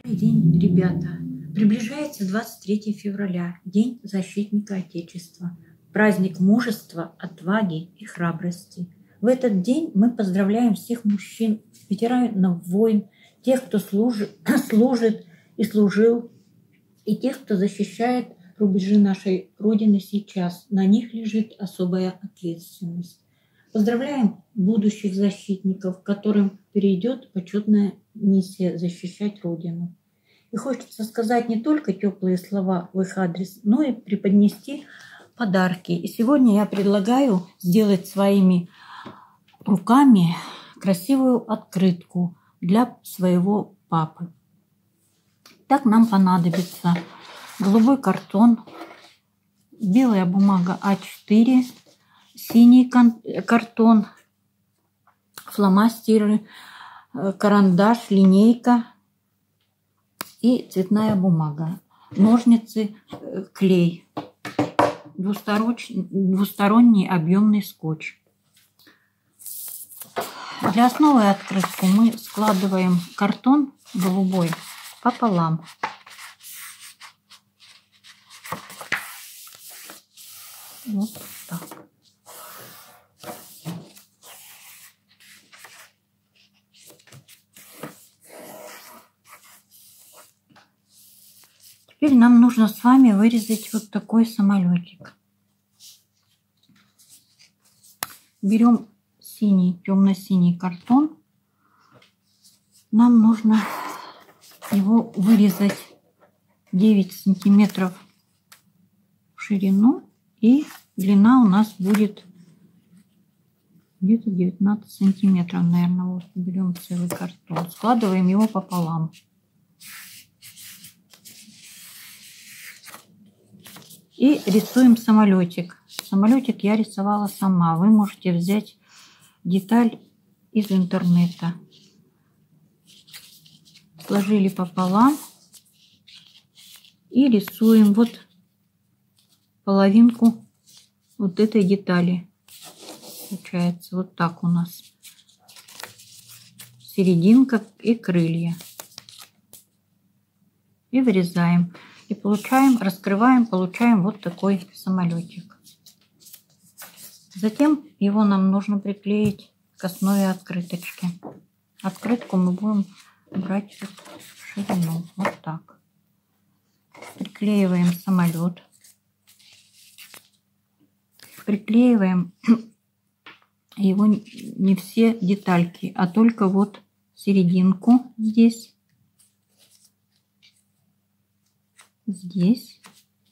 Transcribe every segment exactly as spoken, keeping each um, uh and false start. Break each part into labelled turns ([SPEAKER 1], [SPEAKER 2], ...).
[SPEAKER 1] Добрый день, ребята! Приближается двадцать третье февраля, День защитника Отечества, праздник мужества, отваги и храбрости. В этот день мы поздравляем всех мужчин, ветеранов войн, тех, кто служит, служит и служил, и тех, кто защищает рубежи нашей Родины сейчас. На них лежит особая ответственность. Поздравляем будущих защитников, которым перейдет почетная миссия защищать Родину. И хочется сказать не только теплые слова в их адрес, но и преподнести подарки. И сегодня я предлагаю сделать своими руками красивую открытку для своего папы. Так нам понадобится голубой картон, белая бумага а четыре, синий картон, фломастеры, карандаш, линейка и цветная бумага, ножницы, клей, двусторонний объемный скотч. Для основы открытки мы складываем картон голубой пополам. Вот так. Теперь нам нужно с вами вырезать вот такой самолетик. Берем синий, темно-синий картон. Нам нужно его вырезать девять сантиметров в ширину, и длина у нас будет где-то девятнадцать сантиметров, наверное. Вот берем целый картон, складываем его пополам. И рисуем самолетик. Самолетик я рисовала сама. Вы можете взять деталь из интернета. Сложили пополам и рисуем вот половинку вот этой детали. Получается вот так у нас. Серединка и крылья. И вырезаем. И получаем, раскрываем, получаем вот такой самолетик. Затем его нам нужно приклеить к основе открыточки. Открытку мы будем брать в ширину. Вот так. Приклеиваем самолет. Приклеиваем его не все детальки, а только вот серединку здесь. Здесь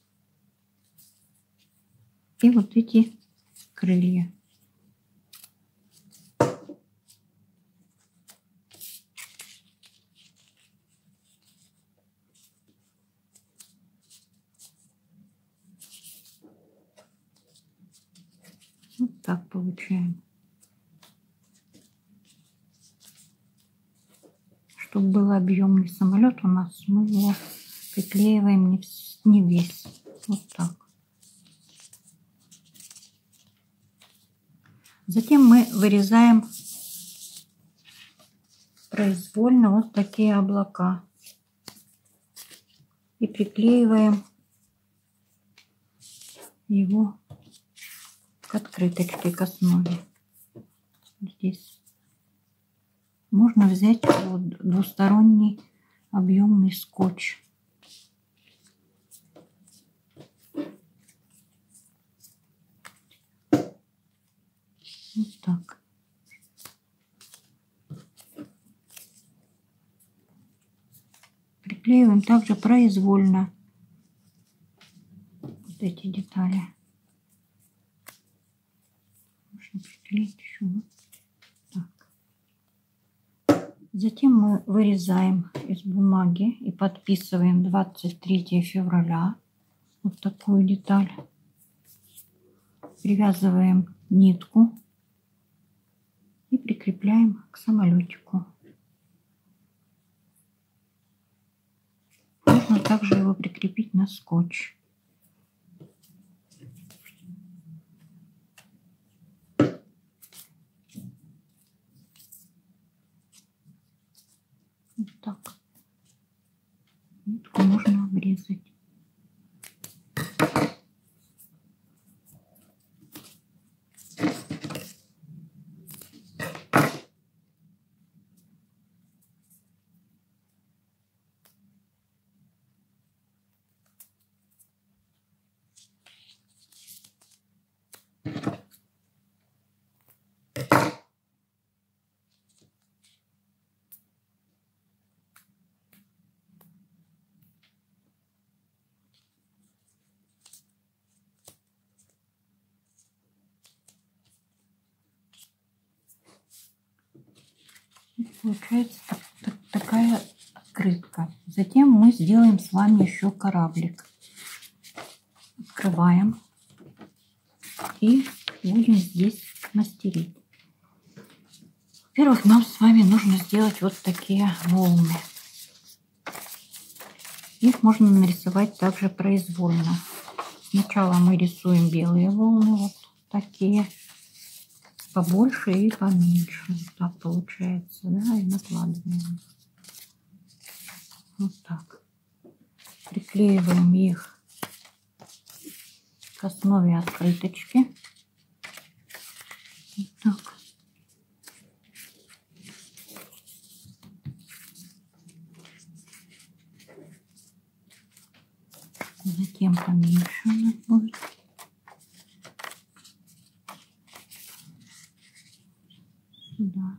[SPEAKER 1] и вот эти крылья. Вот так получаем. Чтобы был объемный самолет у нас, мы его приклеиваем не, не весь. Вот так. Затем мы вырезаем произвольно вот такие облака. И приклеиваем его к открыточке, к основе. Здесь. Можно взять вот двусторонний объемный скотч. Вот так. Приклеиваем также произвольно вот эти детали. Можно приклеить еще вот так. Затем мы вырезаем из бумаги и подписываем двадцать третье февраля вот такую деталь. Привязываем нитку и прикрепляем к самолетику. Можно также его прикрепить на скотч. Вот так. Нитку можно обрезать. Получается так, так, такая открытка. Затем мы сделаем с вами еще кораблик. Открываем и будем здесь мастерить. Во-первых, нам с вами нужно сделать вот такие волны. Их можно нарисовать также произвольно. Сначала мы рисуем белые волны, вот такие, побольше и поменьше. Вот так получается, да, и накладываем. Вот так. Приклеиваем их к основе открыточки. Вот так. Затем поменьше у нас будет. Сюда.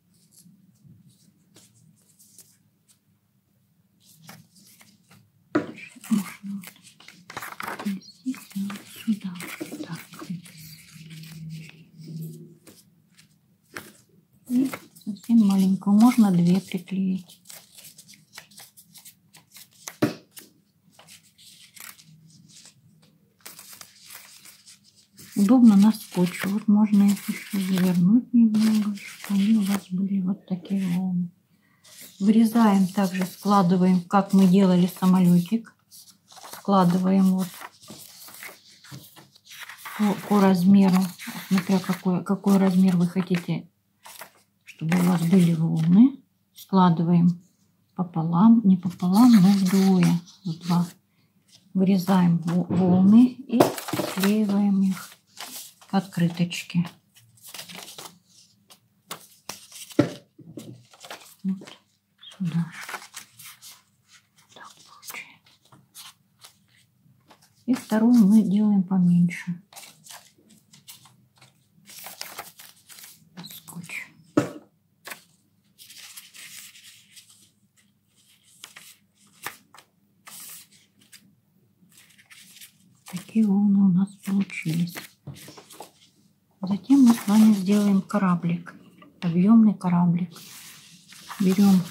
[SPEAKER 1] Можно вот здесь, а вот сюда. Так. И совсем маленькую. Можно две приклеить. Удобно на скотче. Вот можно их еще завернуть немного, чтобы они у вас были вот такие волны. Вырезаем, также складываем, как мы делали самолетик. Складываем вот по, по размеру, смотря какой, какой размер вы хотите, чтобы у вас были волны. Складываем пополам, не пополам, но вдвое. Вот два. Вырезаем волны и склеиваем их к открыточке. Вот сюда. Так получается. И вторую мы делаем поменьше. Скотч. Такие волны у нас получились. Затем мы с вами сделаем кораблик, объемный кораблик. Берем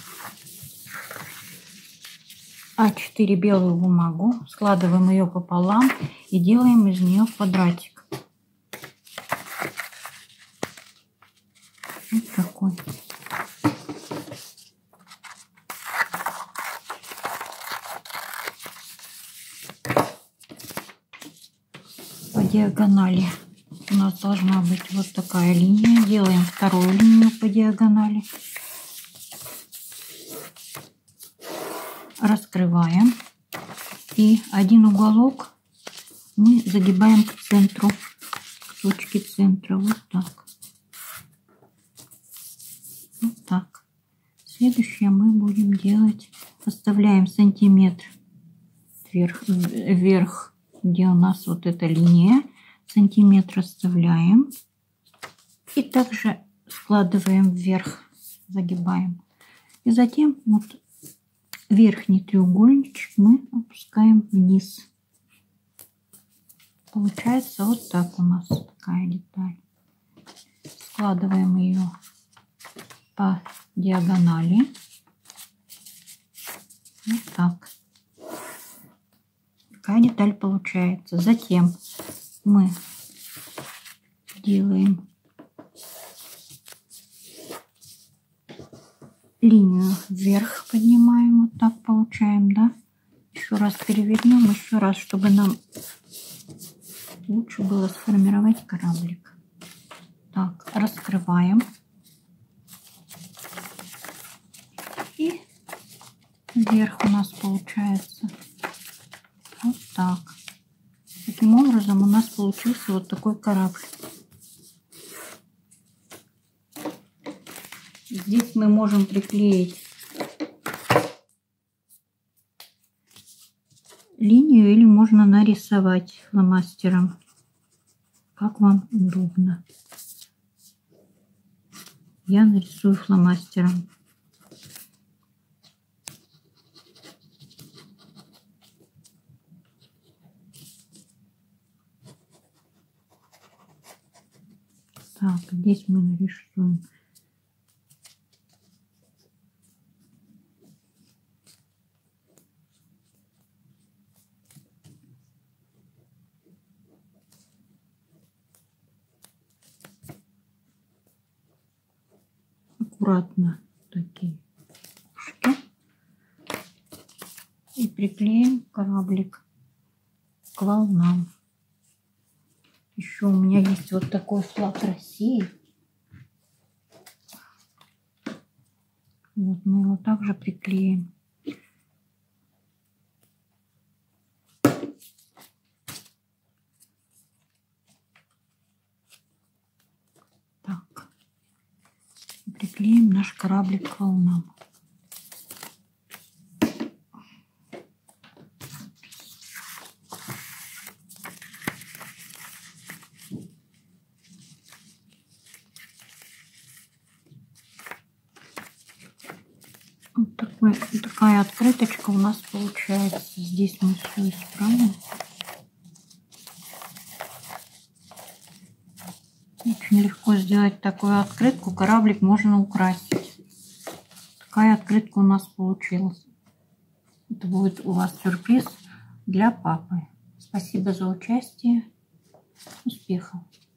[SPEAKER 1] а четыре белую бумагу, складываем ее пополам и делаем из нее квадратик. Вот такой. По диагонали у нас должна быть вот такая линия. Делаем вторую линию по диагонали. Раскрываем. И один уголок мы загибаем к центру, к точке центра. Вот так. Вот так. Следующее мы будем делать. Оставляем сантиметр вверх, вверх, где у нас вот эта линия. Сантиметр оставляем. И также складываем вверх, загибаем. И затем вот верхний треугольничек мы опускаем вниз. Получается вот так у нас такая деталь. Складываем ее по диагонали. Вот так. Такая деталь получается. Затем мы делаем линию вверх, поднимаем, вот так получаем, да? Еще раз перевернем, еще раз, чтобы нам лучше было сформировать кораблик. Так, раскрываем. И вверх у нас получается. Вот так. Таким образом у нас получился вот такой корабль. Здесь мы можем приклеить линию или можно нарисовать фломастером, как вам удобно. Я нарисую фломастером. Так, здесь мы нарисуем аккуратно такие ушки и приклеим кораблик к волнам. Еще у меня есть вот такой флаг России. Вот мы его также приклеим. Так. Приклеим наш кораблик к волнам. Вот, такой, вот такая открыточка у нас получается. Здесь мы все исправим. Очень легко сделать такую открытку. Кораблик можно украсить. Такая открытка у нас получилась. Это будет у вас сюрприз для папы. Спасибо за участие. Успехов!